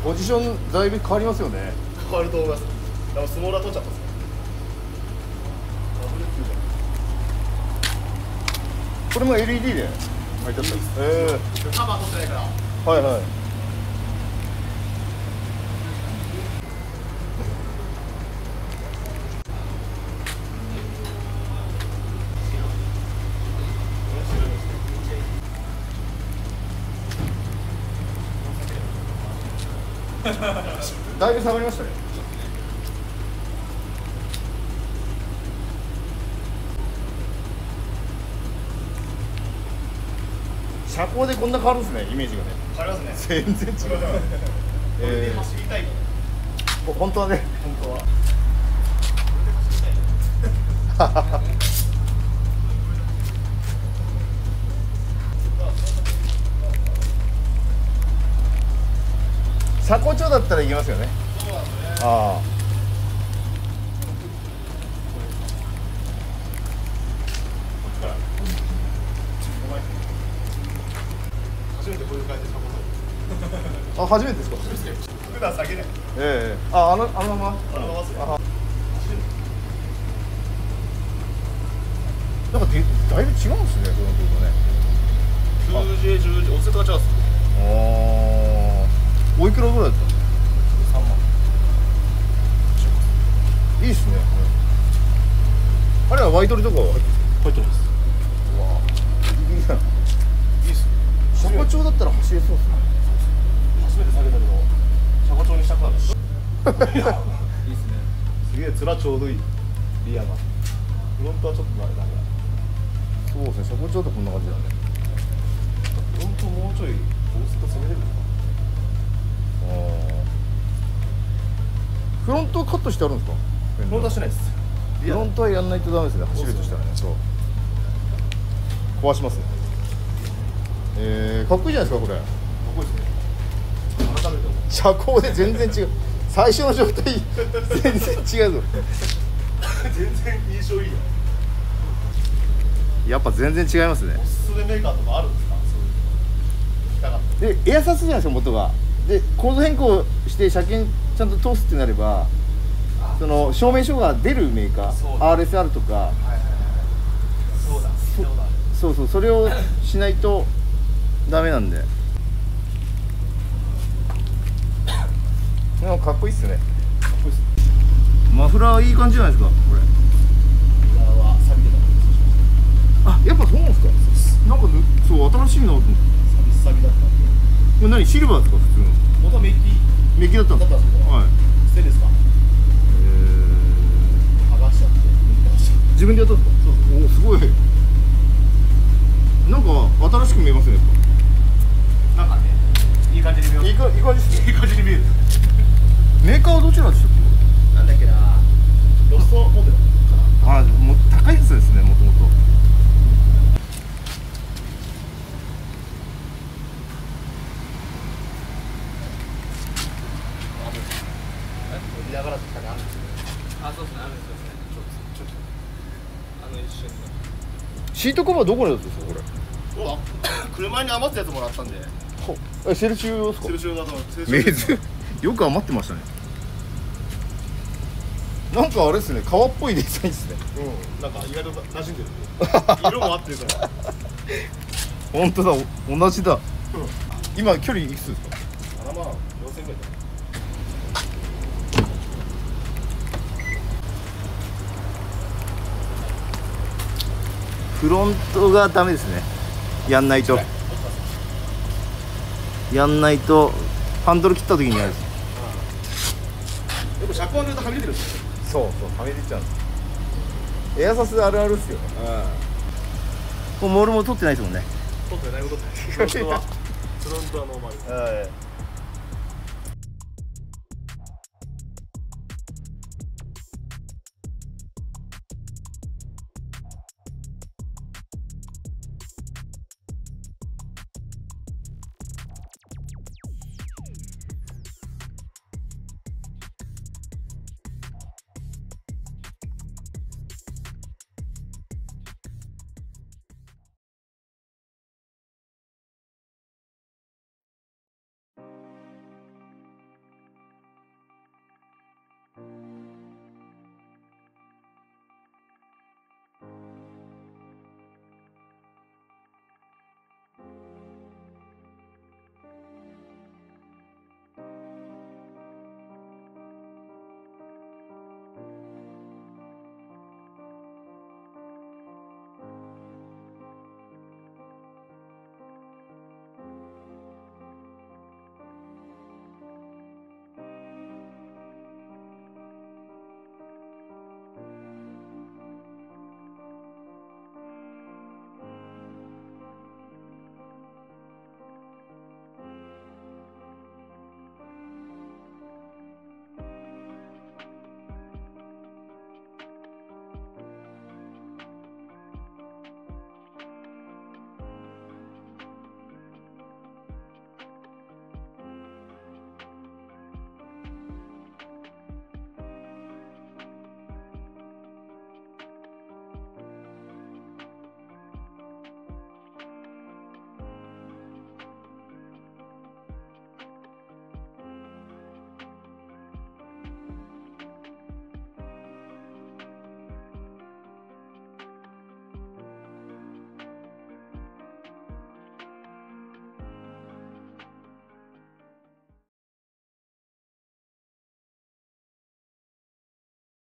ポジションだいぶ変わりますよね。 変わると思います。でもスモーラー取っちゃったんですね。 これも LED で入っちゃった。 カバー取ってないから。 はいはい。だいぶ下がりましたね。車高でこんな変わるんですね、イメージがね。 変わりますね。 全然違う。 これで走りたいの。 本当はね。 本当は。 車高調だったらいけますよね。 そうなんですね。 ああ。 初めてこういう感じで車高あ、初めてですか。 普段下げない。 あ、あのまま。 あのままですね。 なんかだいぶ違うんですね、このとこね。 10時オフセットが違うんです。 おいくらぐらいだった 3万。 いいっすね。あれはワイトリとかは入ってます。 うわギリギリだな。 いいっすね。 車高調だったら走れそうっすね。 初めて下げたけど、車高調にしたくなる。いいっすね。すげえ面ちょうどいい。リアが。フロントはちょっとなんか。 そうですね、車高調だとこんな感じだね。 フロントもうちょいオフセット攻めれるのか。 フロントカットしてあるんですか。 フロントはしてないです。 フロントはやんないとダメですね、走るとしたらね。そう壊しますね。かっこいいじゃないですかこれ。 かっこいいですね。改めて思う。 車高で全然違う。最初の状態全然違うぞ。 全然印象いいよ。 やっぱ全然違いますね。 おすすめメーカーとかあるんですか。そういう聞きたかった。 でエアサスじゃないですか元が。でコード変更して車検ちゃんと通すってなれば、その証明書が出るメーカー、RSR とか、 はいはいはい。そうだ。 そうそうそれをしないとダメなんで。でもかっこいいっすね。 かっこいいですね。 マフラーいい感じじゃないですかこれ。 裏は錆びてたので、 あ、やっぱそうなんですか。なんかそう新しいなと思って。 錆びだったんで。 これ何シルバーですか普通の。 元はメッキメッキだったんですか。 だったんですけど、 はい。 ステンレスか剥がしちゃってメッキ剥がしちゃって。 自分でやったんですか。そうおおすごい。なんか新しく見えますね。 なんかね、いい感じに見えます。 いい感じですね。 いい感じに見える。 メーカーはどちらでしたっけ。 なんだっけな、ロストモデルかな。 あ、もう高いやつですね、もともと。 見ながら下にあるんですよ。 あ、そうですね、あるんですね。ちょっと一緒に。 シートカバーどこのやつですかこれ。 そうだ。車に余ったやつもらったんで。 セルシュですか。 セルシュだとメーズよく余ってましたね。なんかあれですね、革っぽいデザインですね。 うん、なんか意外と馴染んでる。色も合ってるから。 本当だ、同じだ。今距離いくつですか。 7万4000ぐらい。 フロントがダメですね。やんないとハンドル切った時にある。 でも車高に言うとはみ出てるんですよ。 そうはみ出ちゃうんです。エアサスあるあるっすよね。これモールも取ってないですもんね。 取ってないことって。フロントはノーマル。 はい。